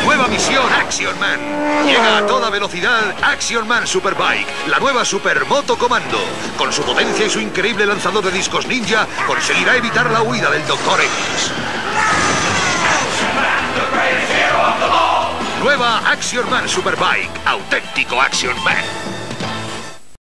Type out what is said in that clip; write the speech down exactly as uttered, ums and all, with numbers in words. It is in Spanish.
Nueva misión Action Man. Llega a toda velocidad Action Man Superbike, la nueva Supermoto Comando. Con su potencia y su increíble lanzador de discos ninja, conseguirá evitar la huida del Doctor X. Nueva Action Man Superbike, auténtico Action Man.